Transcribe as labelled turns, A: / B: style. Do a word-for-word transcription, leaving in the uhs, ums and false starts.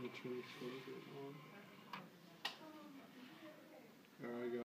A: Let me turn this a little bit on.